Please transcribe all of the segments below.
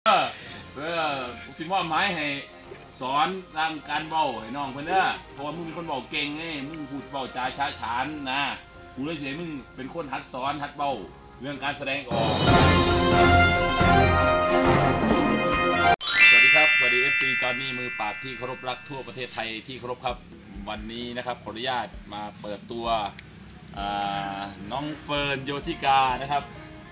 สิมอบหมายให้สอนตามการเบาให้น้องเพื่อนเด้อเพราะว่ามึงเป็นคนเบาเก่งไงมึงพูดเบาจาช้าฉานนะกูเลยเสียมึงเป็นคนหัดสอนหัดเบาเรื่องการแสดงออกสวัสดีครับสวัสดี FC จอห์นนี่มือปราบที่เคารพรักทั่วประเทศไทยที่เคารพครับวันนี้นะครับขออนุญาตมาเปิดตัวน้องเฟิร์นโยธิกานะครับ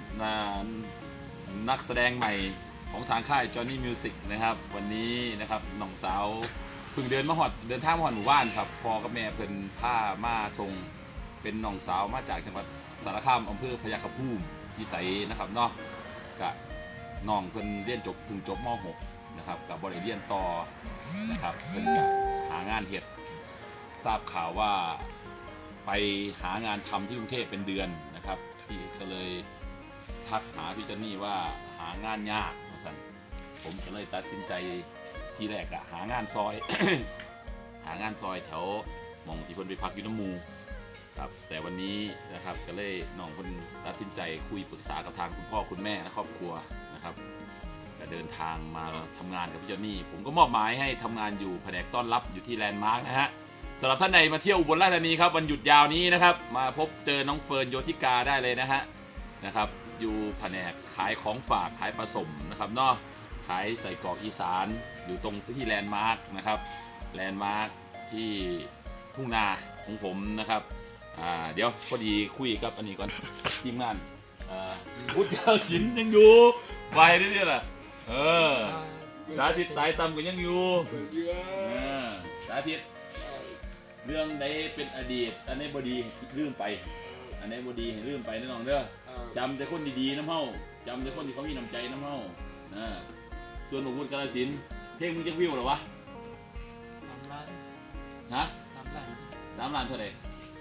นักแสดงใหม่ของทางค่าย Johnny Music นะครับวันนี้นะครับน้องสาวเพิ่งเดินทางมาหอดหมู่บ้านครับพ่อกับแม่เพิ่นพามาส่งเป็นน้องสาวมาจากจังหวัดสารคามอำเภอพยัคฆภูมิพิสัยนะครับเนาะกับน้องเพิ่นเรียนเพิ่งจบม.6 นะครับกับบริเรียนต่อนะครับเพิ่นจะหางานเฮ็ดทราบข่าวว่าไปหางานทำที่กรุงเทพเป็นเดือนนะครับที่ก็เลยทักหาพี่จอนนี่ว่าหางานยากผมก็เลยตัดสินใจทีแรกอะหางานซอย หางานซอยแถวมองที่เพิ่นไปพักอยู่น้ำมูครับแต่วันนี้นะครับก็เลยน้องเพิ่นตัดสินใจคุยปรึกษากับทางคุณพ่อคุณแม่และครอบครัวนะครับจะเดินทางมาทำงานกับพี่จอนนี่ผมก็มอบหมายให้ทำงานอยู่แผนกต้อนรับอยู่ที่แลนด์มาร์กนะฮะสำหรับท่านใดมาเที่ยวอุบลราชธานีครับวันหยุดยาวนี้นะครับมาพบเจอน้องเฟิร์นโยธิกาได้เลยนะครับอยู่แผนกขายของฝากขายผสมนะครับเนาะขายใส่กรอกอีสานอยู่ตรงที่แลนด์มาร์กนะครับแลนด์มาร์กที่ทุ่งนาของผมนะครับเดี๋ยวพอดีคุยกับอันนี้ก่อนทีมงานพุทธศิลป์ยังอยู่ไปนี่แหละสาธิตตายตำก็ยังอยู่สาธิตเรื่องใดเป็นอดีตอันไหนบดีลืมไปอันไหนบดีให้ลืมไปน้องเด้อจำแต่คนดีๆน้ำเฮาจำแต่คนที่เขามีน้ำใจน้ำเฮาส่วนหนุ่มพุทธกาฬสินธุ์เพลงมึงจะวิวหรอวะ3 ล้านฮะ3 ล้านเท่าไหร่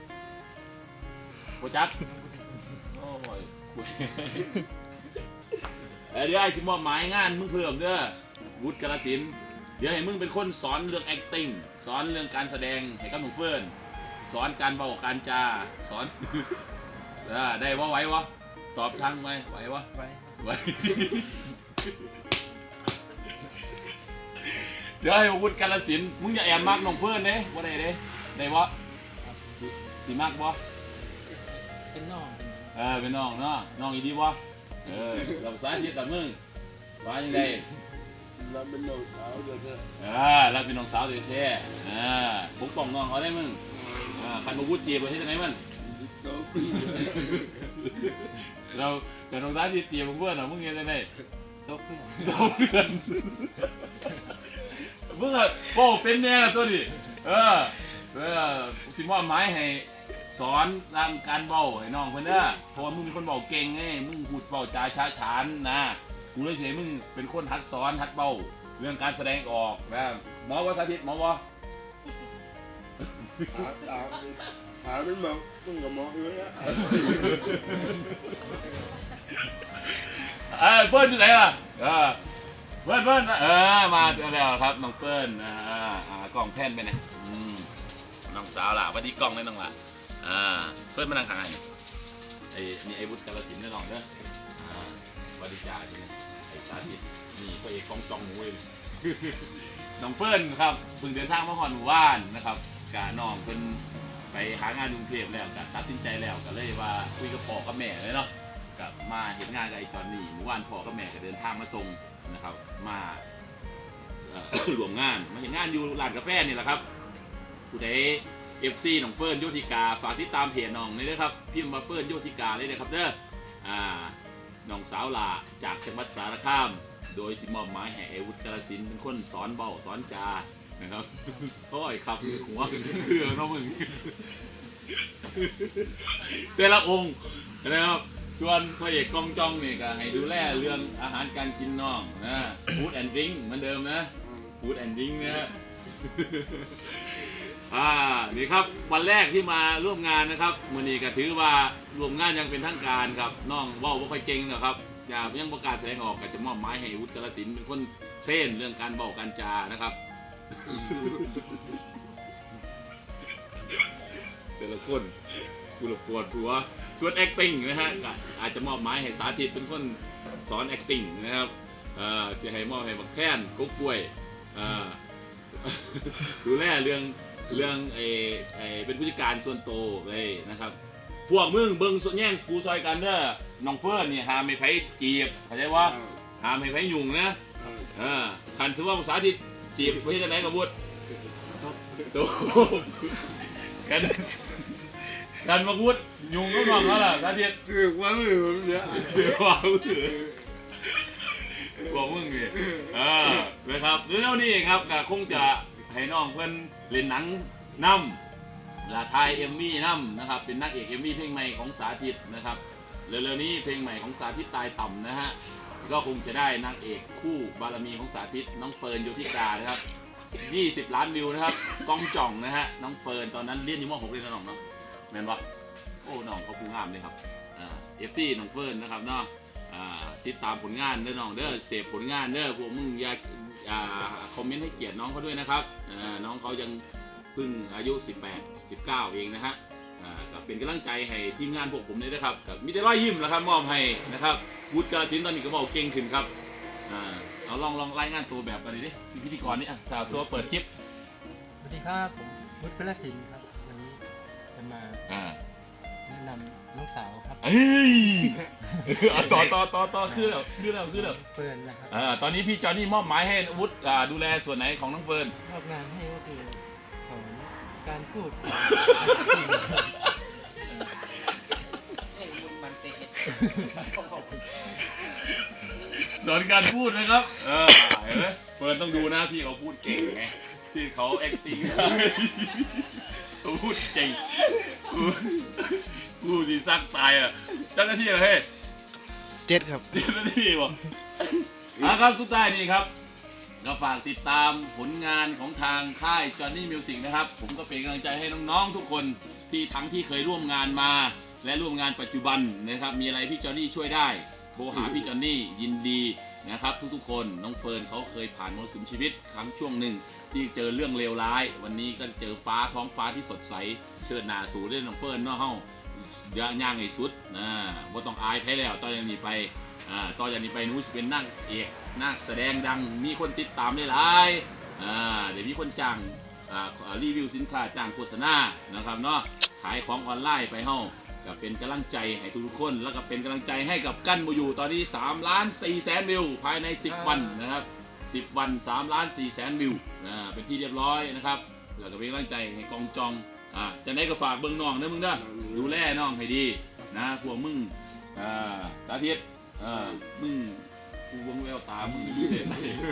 โปรจักโอ้ยเดี๋ยวไอ้ชิมอบหมายงานมึงเพิ่มเด้อพุทธกาฬสินธุ์เดี๋ยวให้มึงเป็นคนสอนเรื่อง acting สอนเรื่องการแสดงให้กับหนุ่มเฟิร์นสอนการเบาการจาสอนได้ว่าไหววะตอบทางไหมไหววะไหวเดี๋ยวให้วุฒิกาฬสินธุ์มึงอย่าแอบมากน้องเฟิร์นเด้ว่าได้วะสีมากวะเป็นน้องเป็นน้องเนาะน้องอีดีวะเราสาธิตกับมึงว่ายังไงเราเป็นน้องสาวเถอะเราเป็นน้องสาวแท้ปกป้องน้องเขาได้มึงคันมาวุฒิจีบไปที่ไหนมันเราเป็นน้องสาวที่จีบเพื่อนเหรอมึงยังไงโตเพื่อนมึงอะโป้เป็นแน่ตัวดิสิมอบหมายให้สอนตามการเบาให้น้องเพื่อนเด้อเพราะว่ามึงเป็นคนเบาเก่งไงมึงพูดเบาจาช้าฉานนะกูเลยเสียมึงเป็นคนหัดสอนหัดเบาเรื่องการแสดงออกนะหมอวะสาธิตหมอวะหาไม่มามึงกับหมอเลยนะเฟิร์นที่ไหนล่ะเฟิร์นมาแล้วครับน้องเฟิร์นกล่องแผ่นไปนะน้องสาวล่ะวันนี้กล่องเลยน้องล่ะเฟิร์นมานั่งข้างนี่ไอ้วุฒิกาฬสินธุ์แน่นอนเด้อวันดีจ่าใช่ไหมไอ้สาธิตนี่พระเอกของจองหมูเลยน้องเฟิร์นครับเพิ่งเดินทางมาหอดหมู่บ้านนะครับกะน้องเพิ่นไปหางานกรุงเทพแล้วกะตัดสินใจแล้วก็เลยว่าคุยกับพ่อกับแม่เลยเนาะกับมาเห็นงานกับไอ้จอนนี่หมู่บ้านพ่อกับแม่ก็เดินทางมาส่งนะครับมารวมงานมาเห็นงานอยู่ร้านกาแฟนี่แหละครับผู้ใดFC น้องเฟิร์นโยธิกาฝากติดตามเพจน้องนี่ด้วยครับพิมพ์มาเฟิร์นโยธิกาเลยนะครับเด้อน้องสาวลาจากจังหวัดสารคามโดยสิมอบหมายให้วุฒิกาฬสินธุ์เป็นคนสอนเบาสอนจานะครับโอ้ยครับหัวเครื่องน้องมึงแต่ละองค์นะครับส่วนพระเอกกองจองนี่ก็ให้ดูแลเรื่องอาหารการกินน้องนะฟู้ดแอนด์ดริงก์เหมือนเดิมนะฟู้ดแอนด์ดริงก์นะนี่ครับวันแรกที่มาร่วมงานนะครับมื้อนี้ก็ถือว่าร่วมงานยังเป็นทางการครับน้องเว้าบ่ค่อยเก่งนะครับยังประกาศแสดงออกก็จะมอบหมายให้วุฒิกาฬสินธุ์เป็นคนเทรนเรื่องการเว้าการจานะครับแต่ละคนกูละปวดหัวส่วน acting นะฮะอาจจะมอบหมายให้สาธิตเป็นคนสอน acting นะครับเสียให้มอบให้บักแท่นกุ๊กกล้วยดูแลเรื่องเป็นผู้จัดการส่วนโตเลยนะครับพวกมึงเบิ้งส่วนแย่งกูซอยกันเด้อน้องเฟิร์นเนี่ยหามให้ไผจีบเข้าใจว่าหามให้ไผยุ่งนะคันถือว่าภาษาที่จีบไม่ใช่จะไหนกับวุฒิตัวกันมาวุฒิยุ่งก็มองเขาล่ะสาธิตคือว่ามือเนี่ยคือว่ามือบอกมึงเนี่ยนะครับเรื่องนี้ครับก็คงจะให้น้องเพื่อนเล่นหนังนำและทายเอ็มวีนำนะครับเป็นนักเอกเอ็มวีเพลงใหม่ของสาธิตนะครับเร็วๆนี้เพลงใหม่ของสาธิตตายต่ำนะฮะก็คงจะได้นางเอกคู่บารมีของสาธิตน้องเฟิร์นโยธิกานะครับ20 ล้านวิวนะครับกล้องจ่องนะฮะน้องเฟิร์นตอนนั้นเรียนอยู่ม.6 เรียนน้องเนาะแม่นปะโอ้น้องเขาคู่งามเลยครับFC น้องเฟิร์นนะครับเนาะติดตามผลงานเด้อน้องเด้อเสพผลงานเด้อพวกมึงอย่าคอมเมนต์ให้เกียรติน้องเขาด้วยนะครับน้องเขายังเพิ่งอายุ18 19เองนะฮะก็เป็นกำลังใจให้ทีมงานพวกผมเลยนะครับกับมีแต่รอยยิ้มแล้วครับมอบให้นะครับวุฒิกาฬสินธุ์ตอนนี้ก็บอกเก่งขึ้นครับเอาลองรายงานตัวแบบกันดิสิพิธีกรนี่สาวโซ่เปิดคลิปสวัสดีครับผมวุฒิกาฬสินธุ์ครับวันนี้จะมาแนะนำน้องสาวครับต่อคือแล้วเฟิร์นนะครับตอนนี้พี่จอห์นนี่มอบหมายให้วุฒิดูแลส่วนไหนของน้องเฟิร์นมอบงานให้วุฒิสอนการพูดสอนการพูดนะครับเห็นไหมเฟิร์นต้องดูนะพี่เขาพูดเก่งไงที่เขา acting เขาพูดเก่งพูดดีซักตายเจ้าหน้าที่อะไร 7ครับเจ้าหน้าที่บอกครับสุดท้ายนี่ครับก็ฝากติดตามผลงานของทางค่าย Johnny Music นะครับผมก็เป็นกำลังใจให้น้องๆทุกคนที่ทั้งที่เคยร่วมงานมาและร่วมงานปัจจุบันนะครับมีอะไรพี่จอห์นนี่ช่วยได้โทรหาพี่จอห์นนี่ยินดีนะครับทุกๆคนน้องเฟิร์นเขาเคยผ่านมรสุมชีวิตครั้งช่วงหนึ่งที่เจอเรื่องเลวร้ายวันนี้ก็เจอท้องฟ้าที่สดใสเชิดหน้าสู่เรื่องน้องเฟิร์นเนาะเฮ้าย่างไอ้สุดว่าต้องอายแพ้แล้วต่อจากนี้ไปต่อจากนี้ไปนู้จะเป็นนักเอกนักแสดงดังมีคนติดตามได้หลายเดี๋ยวมีคนจ้างรีวิวสินค้าจ้างโฆษณานะครับเนาะขายของออนไลน์ไปเฮ้าก็เป็นกำลังใจให้ทุกคนแล้วก็เป็นกำลังใจให้กับกั้นมาอยู่ตอนนี้3,400,000 วิวภายใน10 วันนะครับ10 วัน3,400,000 วิวเป็นที่เรียบร้อยนะครับแล้วก็เป็นกำลังใจให้กองจองจะได้ก็ฝากเบิ้งน้องนะมึงเด้อดูแลน้องให้ดีนะพวกมึงสาธิตมึงกูวงแววตามึงเห็นไหม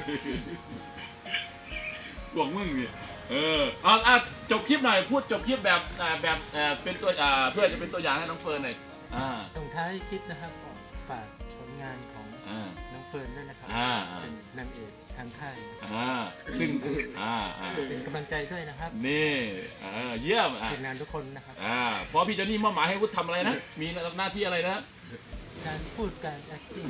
พวกมึงนี่จบคลิปหน่อยพูดจบคลิปแบบเป็นตัวเพื่อจะเป็นตัวอย่างให้น้องเฟิร์นหน่อยส่งท้ายคลิปนะครับฝากผลงานของน้องเฟิร์นด้วยนะครับเป็นนางเอกทางค่ายซึ่งเป็นกำลังใจด้วยนะครับนี่เยี่ยมทีมงานทุกคนนะครับเพราะพี่จอห์นนี่มอบหมายให้วุฒิทำอะไรนะมีหน้าที่อะไรนะการพูดการ acting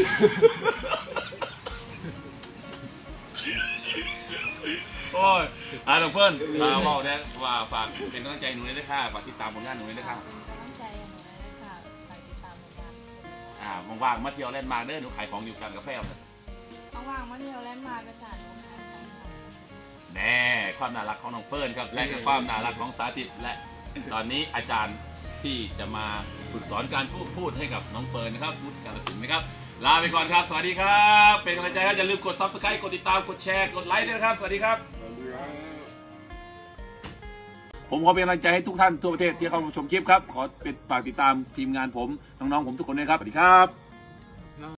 โอ้ยน้องเฟิร์นบอกเนี่ยว่าฝากเป็นกำลังใจหนูเลยด้วยค่ะฝากติดตามผลงานหนูเลยด้วยค่ะกำลังใจหนูเลยค่ะฝากติดตามผลงานว่างๆมาเที่ยวแลนด์มาร์คเด้อหนูขายของอยู่กันกาแฟเลยว่างๆมาเที่ยวแลนด์มาร์คไปจ่ายหนูขายของแน่ความน่ารักของน้องเฟิร์นครับและความน่ารักของสาธิตและตอนนี้อาจารย์ที่จะมาฝึกสอนการพูดให้กับน้องเฟิร์นนะครับวุฒิกาฬสินธุ์นะครับลาไปก่อนครับสวัสดีครับเป็นกำลังใจครับอย่าลืมกด Subscribe กดติดตามกดแชร์กดไลค์ด้วยนะครับสวัสดีครับผมขอเป็นกำลังใจให้ทุกท่านทั่วประเทศที่เข้ามาชมคลิปครับขอเป็นฝากติดตามทีมงานผมน้องๆผมทุกคนด้วยครับสวัสดีครับ